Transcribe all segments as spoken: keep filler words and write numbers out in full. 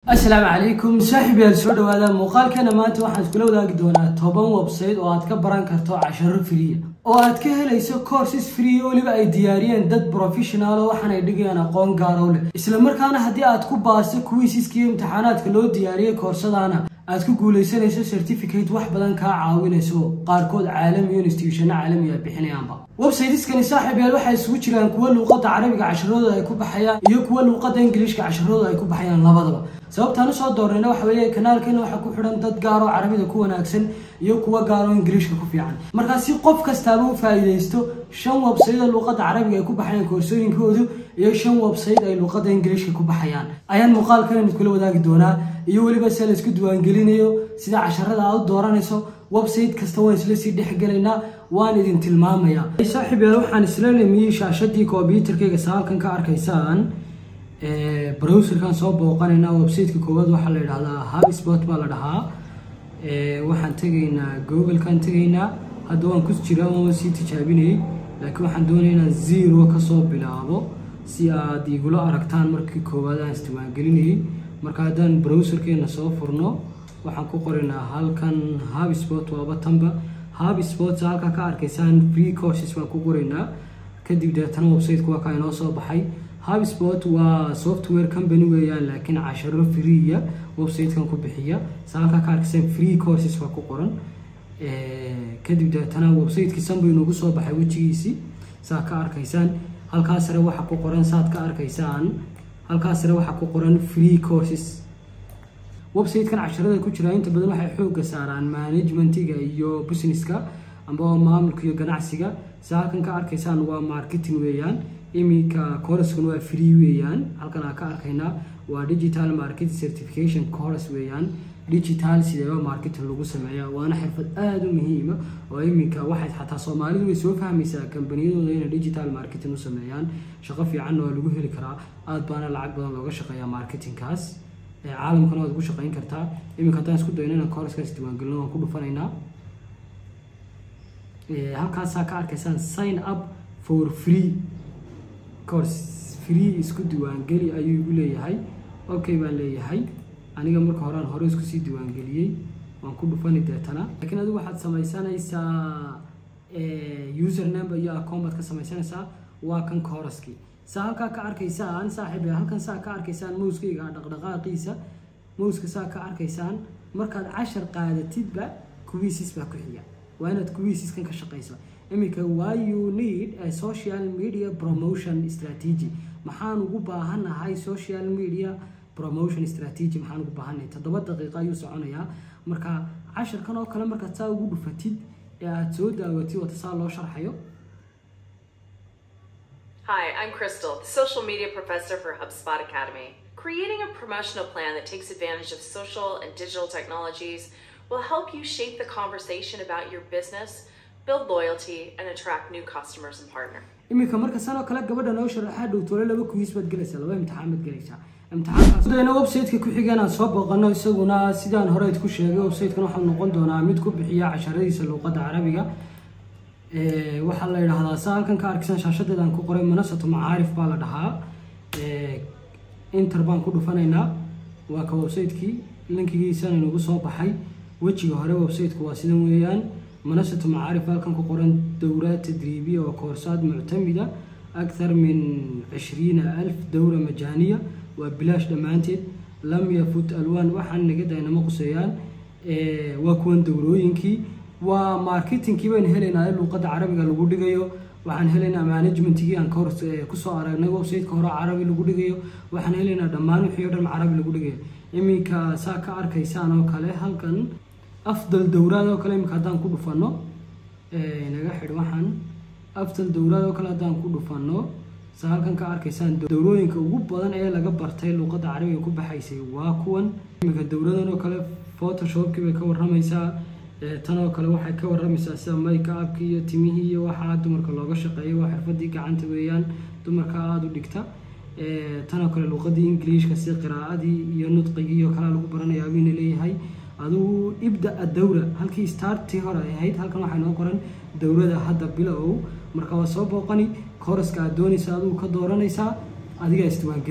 السلام عليكم صاحبي السو dhawaada muuqaalkana maanta waxaan isku wadaagi doonaa toban website oo aad ka baran karto casharo free oo aad ka helayso courses free oo waliba ay diyaariyeen dad professional oo waxaan ay dhigayaan aqoon gaar ah leh isla markaana hadii aad ku baasto quizzeskii imtixaanaadka loo diyaariyay koorsadaana aad ku guuleysanayso certificate wax badan ka caawinayso qaarkood caalami iyo institution caalami ah bixinayaanba websiteskani saaxiibayaal waxay isugu jiraan kuwa luqadda carabiga casharooda ay ku baxayaan iyo kuwa luqadda ingiriiska casharooda ay ku baxayaan labadaba sababtaan soo doornayna waxa weeye kanaalkeena waxa ku xidhan dad gaar oo carabida ku wanaagsan iyo kuwa gaar oo ingiriiska ku fiican marka si qof kasta uu faa'iideysto shan website oo luqadda carabiga ay ku baxayaan koorsooyinkoodu iyo shan website ay luqadda ingiriiska ku baxayaan ayaan muuqaalkan isku wadaagi doonaa iyo waliba si la isku diiwaan gelinayo sida casharada aad dooranayso website kasta waan isla sii dhexgalaynaa waan idin tilmaamayaa saaxiibayaal waxaan isla leeyahay shaashadii computerkayga saalkan ka arkaysaan ee browser kan soo booqanayna website ka koowaad waxa la yiraahdaa HubSpot baa la dhahaa ee waxaan tagaynaa Google kan tagaynaa hadda waan ku jiraa oo si tijaabinay laakiin waxaan doonaynaa zero ka soo bilaabo si aad igula aragtaan markii koowaad aan isticmaal gelinay marka hadaan browserkeena soo furno waxaan ku qorinaa halkan HubSpot waa tanba HubSpot halka ka arkaysaan free courses waan ku qorinaa kadib deetana website ku waa inoo soo baxay HubSpot waa software company weeyaan laakiin casharo free ah website kan ku bixiya halka ka arkaysaan free courses waa ku qoran ee kadib deetana website ki sanbay noogu soo baxay wajigiisi saa ka arkaysaan halkaas sare waxa ku qoran saad ka arkaysaan halkaas sare waxa ku qoran free courses website kan casharada ku jira inta badan waxay xoog saaraan managementiga iyo businesska amba maamulka iyo ganacsiga halkan ka arkaysaan waa marketing weeyaan imika course-kan waa free weeyaan halkan ka arkaynaa waa digital marketing certification course weeyaan digital sidoo marketing lagu sameeyo waana xirfad aad u muhiim ah oo imika waxay xataa Soomaalidu way soo fahmaysaa kambaniyadooda inay digital marketing u sameeyaan shaqo fiican oo lagu heli karaa aad baana lacag badan looga shaqeeyaa marketing kaas ee caalamkan waad ku shaqeyn kartaa imika hadaan isku dayno inaan course-ka isticmaal galno waan ku dhufanaynaa ee halkaas ka arkaysaan sign up for free course free isku diiwaan gali ayuu igu leeyahay okay baan leeyahay aniga marka hore aan hore isku sii diiwaan galiyay waan ku dhufani deetana laakiin adigu waxaad samaysanaysaa ee username iyo account ka samaysanaysaa waa kan course-ki saa halka ka arkaysaan saaxiibayaal halkan saa ka arkaysaan mouse-kayga dhaqdhaqaaqiisa mouse-ka saa ka arkaysaan markaad cashar qaadatidba quizzes baa ku xiga waa inaad quizzes kan ka shaqeyso imika why you need a social media promotion strategy maxaan ugu baahanahay social media promotion strategy maxaan ugu baahanahay toddoba daqiiqo ayuu soconayaa marka casharkan oo kale marka taa ugu dhufatid ee aad soo daawatid wata saa loo sharxayo. Hi, I'm Crystal, the social media professor for HubSpot Academy. Creating a promotional plan that takes advantage of social and digital technologies will help you shape the conversation about your business, build loyalty, and attract new customers and partners. imika marka sano kala gabadha noo sharaxaa dhowtole laba quiz baad galaysaa laba imtixaan baad galaysaa imtixaankaas dadana website-ka ku xigana soo booqano isaguna sidaan hore ku sheegay website-kan waxa noqon doonaa mid ku bixiya casharadiisa luqadda carabiga ee waxa la yiraahdaa saalkan ka arkisan shaashadeedan ku qoray manasatu macaarif baa la dhahaa ee enter baan ku dhufanaynaa waa ka website-kii linkigiisa inuu soo baxay wajiga hore website-ku waa sidan weeyaan منصة معارف halkan ku qoran دورات تدريبية وكورسات معتمدة أكثر من عشرين ألف دورة مجانية وبلاش دمانتد لم يفوت ألوان وحن نجد هنا مقصيان إيه وكون دورينكي وماركتينج وين هلنا اللغة العربية اللي بقول جيو وحن هلنا مانجمنت جي عن كورس كسر عربي ويب سايت كورة عربي اللي بقول جيو وحن هلنا دمان وحيود العربي اللي بقول جيو إمي كساك أركيسان وكله halkan أفضل دورات وكلام كهدان كله فنو نجاح الواحد أفضل دورات وكلام كهدان كله فنو سهل كان كأركيسان دورين كوجب بدن أيه لقى برتاي لغة عربية يكون بحيسي واكون مك الدورات وكلام فوتوشوب كي بيكون رميسا تنا وكلام واحد كور رميسا سام مايك أب كي تيميه واحد دمر كلا قش قية واحد فدي كعنت ويان دمر كعاد ودكتا تنا وكلام لغة دي إنجليش كسي قراءة دي ينطقية وكلام لغة برنا يابين ليه هاي aduu ibda ad-dawra halkii start hore ahayd halkan waxa noo qoran dawladda hadda bilow marka waa soo booqani course-ka aad doonaysaa aduu ka dooranaysaa adiga isdiiwaan gelinay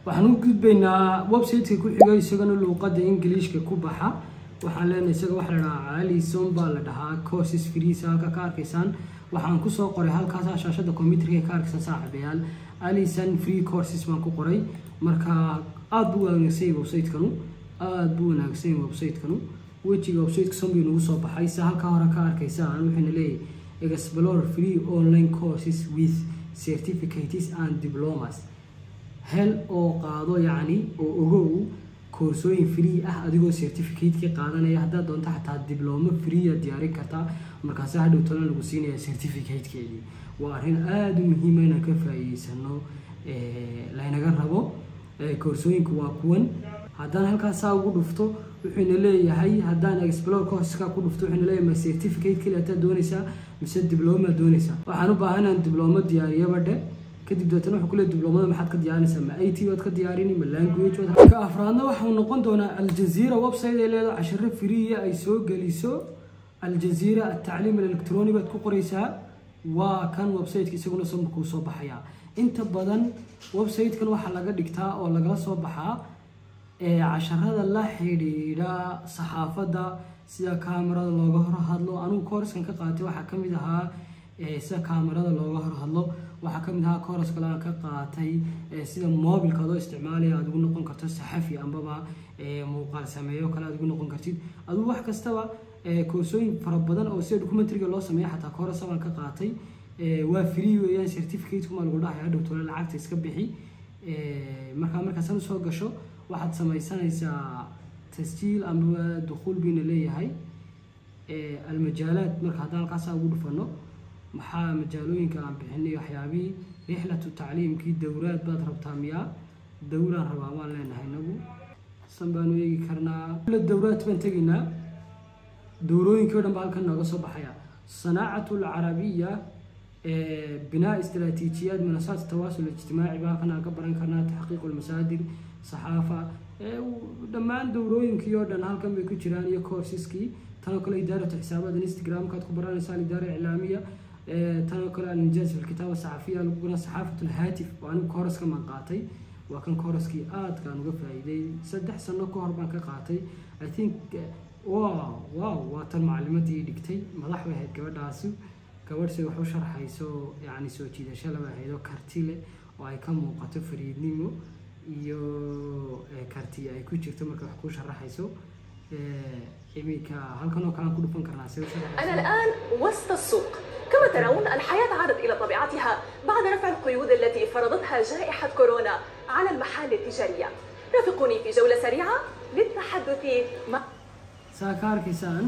waxaan u gudbaynaa website-ka ku xiga isagana luqadda English-ka ku baxa waxaan leenahay isaga waxa la dhahaa Alison baa la dhahaa courses free halka ka arkaysaan waxaan ku soo qoray halkaas shaashada computer-ka ka arkaysan saaxiibayaal Alison free courses baan ku qoray marka aad buu wanaagsan website-kanu aad buu wanaagsan website-kanu wejiga website-ka sambi nagu soo baxay sa halka hore ka arkaysaan waxaan leeyahay explore free online courses with certificates and diplomas hel oo qaado yani oo ogow koorsooyin free ah adigoo certificate ka qaadanaya hadda doonto xataa diploma free ah diyaarin kartaa markaas hadhow tolan lagu siinaya certificate keedii waa arrin aad u muhiim ah in ka faa'iideysano ee la inaga rabo koorsooyinku waa kuwan haddaan halkaas ugu dhufto wuxuu leeyahay haddaan explore course-ka ku dhufto wuxuu leeyahay certificate kale aad doonaysaa mise diploma doonaysaa waxaan u baahanahay diploma diyaariyo badhe kadib dadana waxa kule diplomada maxaad ka diyaarinaysaa ma I T waad ka diyaarini ma language waad ka afraadna waxa uu noqon doonaa Al Jazeera website ee leedahay casharo free ay soo galiso Al Jazeera at-tacliim al-elektrooni baad ku qoraysaa waa kan website-ka isaguna soo ku soo baxaya inta badan website-kan waxa laga dhigtaa oo laga soo baxaa ee casharada la xiriira saxaafadda sida kaamirada looga hor hadlo anigu course-kan ka qaatay waxa kamid ahaa ee sida kaamirada looga hor hadlo waxa kamid ah course kale aan ka qaatay sida mobilka loo isticmaalayo aad ugu noqon karto saxafi ambaba ee muuqaal sameeyo kale aad ugu noqon kartid adigu wax kastaba ee koorsooyin fara badan oo sida documentary-ga loo sameeyo xataa course aan ka qaatay ee waa free weeyaan certificate kuma lagu dhahay hadhow toona lacagta iska bixi ee marka marka san soo gasho waxaad samaysanaysaa tasjiil ama dukhul bina leeyahay ee almajaalaad marka hadaan halkaas ugu dhufano maxaa majaalooyinka aan bixinay waxyaabii rihlatu tacliimkii dawraad baad rabtaa miyaa dawraan rabaa waan leenahay nagu san baan u eegi karnaa la dawraad baan tegaynaa dawrooyinkii oo dhan baa halkan nooga soo baxaya sanaacatul carabiya ee binaa istiraatiijiyaad manasaat tawaasul ijtimaaci baa halkan aan ka baran karnaa taxqiiqul masaadir saxaafa ee dhammaan dawrooyinkii oo dhan halkan bay ku jiraan iyo courseski tan kale idaaratu xisaabaad Instagram-ka aad ku baranaysaa idaara iclaamiya tan kale al-injaaz fi al-kitaaba as-saxafiya luguna saxaafatul haatif waan course ka qaatay waa kan course-kii aad ka uga faa'iiday saddex sano ka hor baan ka qaatay I think wow wow waa tan macluumaadii dhigtay madax way ahayd gabadhaas gabadhsi wax u sharxayso yani soo jiidasho laba haydo karti leh oo ay ka muuqato fariidnimo iyo karti ay ku jirto marka wax ku sharaxayso أنا الآن وسط السوق كما ترون الحياة عادت إلى طبيعتها بعد رفع القيود التي فرضتها جائحة كورونا على المحال التجارية رافقوني في جولة سريعة للتحدث مع ساكار كيسان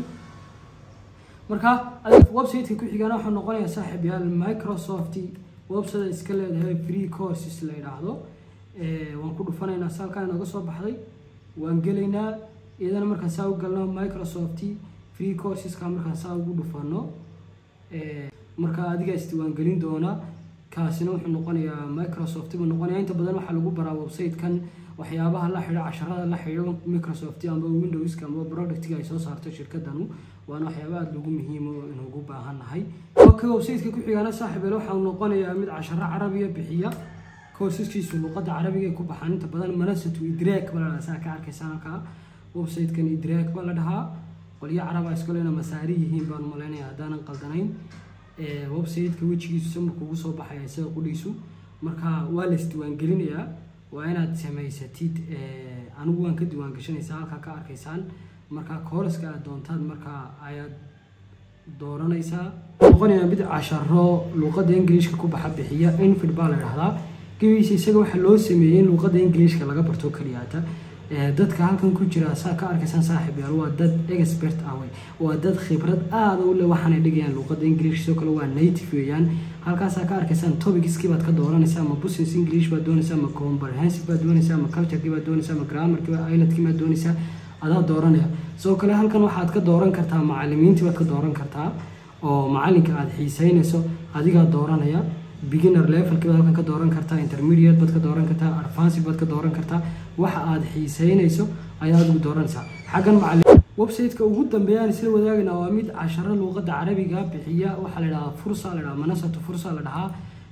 مركا ويب سايت ku xigana waxa noqonaya saaxiibayaal Microsoft website iska leedahay free courses la yiraahdo ee waan ku dhufanaynaa salkaan naga soo baxday waan galeynaa idana marka saa u galno Microsoft free courses ka marka saa ugu dhufano ee marka adiga isdiiwaan gelin doona kaasina wuxuu noqonayaa Microsoft buu noqonayaa inta badan waxa lagu baraa website-kan waxyaabaha la xiriira casharada la xiriira Microsoft ama Windows ama product-ga ay soo saarto shirkadanu waana waxyaabaha aad ugu muhiim ah in ugu baahanahay okay website-ka ku xigana saaxiibayaal waxa uu noqonayaa mid casharo carabiga bixiya courseskiisu luqadda carabiga ku baxaan inta badan manasatu idraak wala saa ka arkaysaan ka website-kan idraak baa la dhahaa qoliya carab ay iskoolena masaari yihiin baan maleynayaa hadaan qaldanayn ee website-ka wejigiisu markuu ugu soo baxay isaga qudhiisu marka waa la isdiiwaan gelinayaa waa inaad samaysatid ee anigu waan ka diiwaan gashanaysaa halka ka arkaysaan marka course-ka aad doontaan marka ayaad dooranaysaa noqonayaa mid casharo luqadda English-ka ku baxa bixiya infid baa la dhahaa gabiis isaga waxa loo sameeyay in luqadda English-ka laga barto kaliyaata dadka halkan ku jira saa ka arkaysan saaxiibayaal waa dad expert ah way waa dad khibrad aad u leh waxaan dhigayaan luqadda English soo kale waa native weeyaan halkaas ka arkaysan topics-kii baad ka dooranaysaa ama business English baad doonaysaa ama comprehensive baad doonaysaa ama culture-kii baad doonaysaa ama grammar-kii baad IELTS-kii baad doonaysaa adaa dooranaya soo kale halkan waxaad ka dooran kartaa macallimiintii baad ka dooran kartaa oo macallinka aad xiisaynayso adiga dooranaya beginner level ka halkan ka dooran kartaa intermediate baad ka dooran kartaa advanced baad ka dooran kartaa waxa aad xiisaynayso ayaad ugu dooranaysaa xagan macallin website-ka ugu dambeeyaan sida wadaagana waa mid casharo luqadda carabiga bixiya waxa la yiraahdaa fursa la yiraahdaa manasatu fursa la dhahaa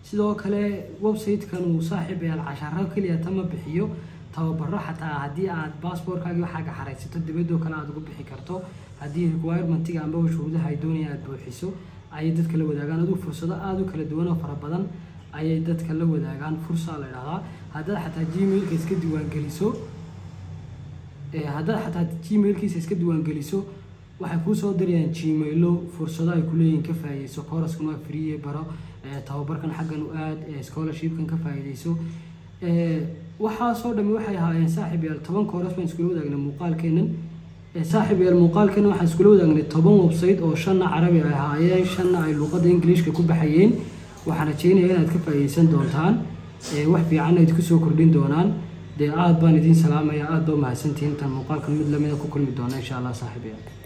sidoo kale website-kan uu saaxiibayaal casharo kaliya tama bixiyo tababaro xataa haddii aad passport-kaaga waxaaga xaraysato dibadoo kale aad ugu bixi karto haddii requirement-iga amba shuruudaha ay doonayaan aad buuxiso ayay dadka la wadaagaan aduu fursado aad u kala duwan oo fara badan ayay dadka la wadaagaan fursa la yiraahdaa haddaad xataa gmail-ka iska diiwaangeliso ee haddaad xataa gmail-kiisa iska diiwaangeliso waxay kuu soo dirayaan gmailo fursado ay ku leeyihiin ka faa'iideyso course-kan waa free baro tababarkan xaggan u aad scholarship-kan ka faa'iideyso ee waxa soo dhami waxay ahaayeen saaxiibayaal toban course baan iskula wadaagnay muuqaalkeenan ee saaxiibayaal muuqaalkan waxaan iskula wadaagnay toban website oo shan carabi ay ahaayeen shan ay luqadda Englishka ku baxayeen waxaan rajeynayaa inaad ka faa'iideysan doontaan ee wax fiican ay ku soo kordhin doonaan de aad baan idin salaamayaa aad baa mahadsantihiin tan muuqaalkan mid lamida ku kulmi doona insha Allah saaxiibayaal